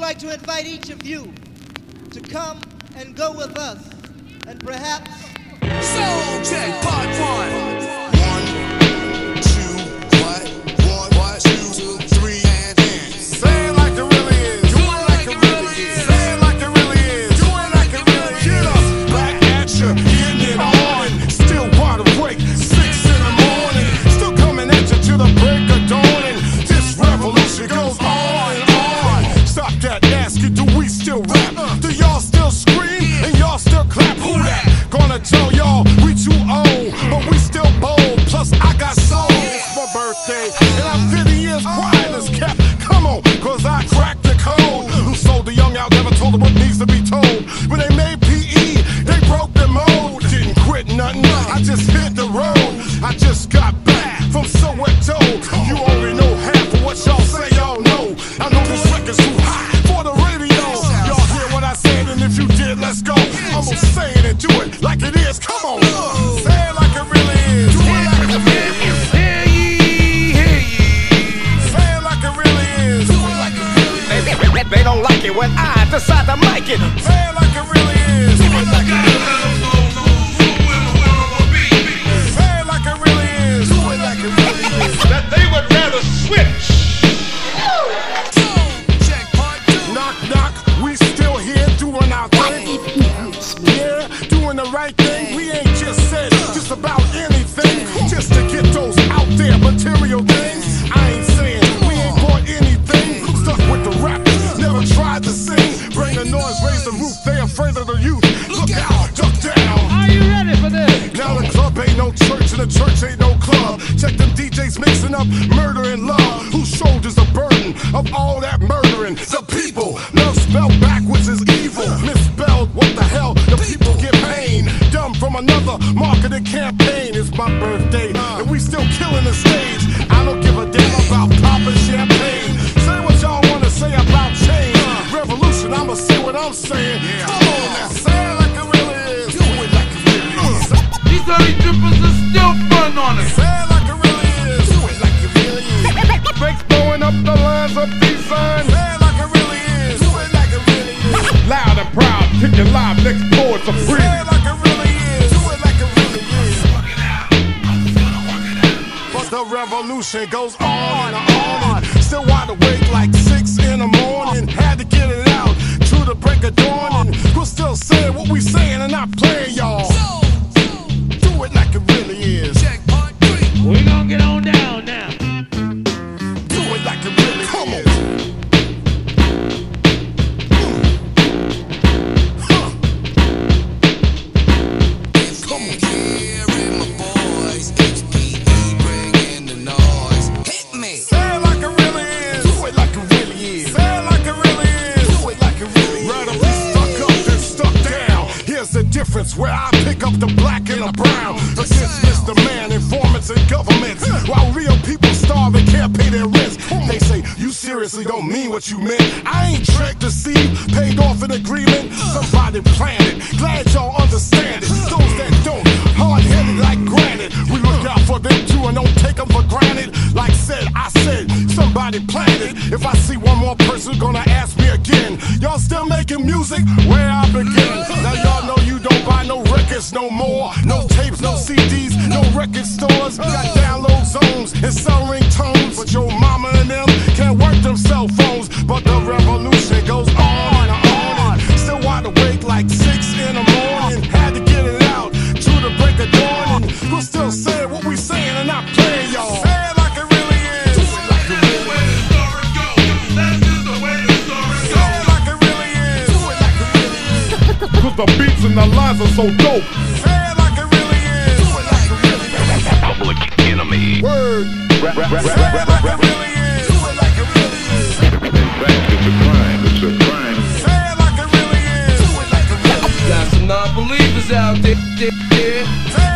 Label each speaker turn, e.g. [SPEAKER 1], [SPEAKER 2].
[SPEAKER 1] like to invite each of you to come and go with us, and perhaps
[SPEAKER 2] Soul Check Part 1. 1, 2, what? 1, 2, 3, and say it like it really is. Do it like it really is. Say it like it really is. Do it like it really is. Get up, back at you, getting it on. Still wide awake, 6 in the morning. Still coming at you till the break of dawn. And this revolution goes on and on. Stop that, ask it, do we still rap? Do y'all still scream and y'all still clap? Who that? Gonna tell y'all we too old, but we still bold. Plus I got soul. It's my birthday, and I'm 50 years quiet as kept. Come on, cause I cracked the code. Who sold the young out, never told them what needs to be told. When they made PE, they broke the mold. Didn't quit nothing, I just hit the road. I just got back from Soweto. You already know half of what y'all say y'all know. I know this record's too high for the radio. Y'all hear what I said, and if you did, let's go. I'm gonna say it and do it like it is. Come on, say it like it really is. Do it like it really is. Hear ye, hear ye. Say it like it really is. Do it like it really is.
[SPEAKER 3] They don't like it when I decide to mic it.
[SPEAKER 2] Say it like it really is. Do it like it really is. Say it like it really is. Do it like it really is.
[SPEAKER 4] That they would rather switch.
[SPEAKER 2] Check Part 2. Knock, knock. We still here doing our thing. Yeah, doing the right thing. We ain't just said just about anything, just to get those out there material things. I ain't saying we ain't bought anything. Stuck with the rappers, never tried to sing. Bring the noise, raise the roof. They afraid of the youth. Look out, duck down.
[SPEAKER 1] are you ready for this?
[SPEAKER 2] Now the club ain't no church and the church ain't no club. Check them DJs mixing up murder and love. Whose shoulders the burden of all that murdering? The people. Love spelled backwards is evil. Misspelled, what the hell? The people get pain. Dumb from another marketing campaign. It's my birthday and we still killing the stage. I don't give a damn about popping champagne. Say what y'all wanna say about change. Revolution, I'ma say what I'm saying. Come on now, say it like it really is. Do it like it really is.
[SPEAKER 4] These early drippers are still fun on it.
[SPEAKER 2] Say it like it really is. Do it like it really is.
[SPEAKER 3] Breaks blowing up the lines of these signs.
[SPEAKER 2] Say it like it really is. Do it like it really is.
[SPEAKER 3] Loud and proud, kicking live next door to
[SPEAKER 2] Say
[SPEAKER 3] free.
[SPEAKER 2] it like it really is. Do it like it really is. But the revolution goes on and on. Still wide awake like 6 in the morning. Had to get it out to the break of dawn. And we're still saying what we saying and not playing y'all. Do it like it really is. Check Part 3.
[SPEAKER 1] We're gonna get on down now.
[SPEAKER 2] Do it like it really is. Come on. Say it like it really is. Do it like it really is. Say it like it really is. Do it like it really is. Rather be stuck up than stuck down. Here's the difference where I pick up the black and the brown against Mr. Man, informants and governments. While real people starve and can't pay their rents. They say you seriously don't mean what you meant. I ain't tricked, deceived, paid off an agreement. Somebody planned it. Glad y'all understand it. Those that don't, hard-headed like granite. We look out for them too and don't take them for granted. Like said, I said, somebody planned it. If I see one more person gonna ask me again, y'all still making music? Where I begin. Now y'all know you don't buy no records no more. No tapes, no CDs, no record stores. Got download zones and sell ringtones. But your mama and them can't work them cell phones. But the revolution goes on and on. Still wide awake like 6 in the morning. Had to get it out to the break of dawn. And we're still saying what we saying and not playing y'all. Say it like it really is. Do it like it really is. Say it like it really is. Do it like it really is.
[SPEAKER 3] Cause the beats and the lines are so dope.
[SPEAKER 2] Say it like it really is. Do it like it really is.
[SPEAKER 3] Public enemy.
[SPEAKER 2] Word. Say it like it really is. Do it like it really is.
[SPEAKER 3] In fact, it's a crime. It's a crime.
[SPEAKER 2] Say it like it really is. Do it like it really is.
[SPEAKER 4] Got some non-believers out there.
[SPEAKER 2] Say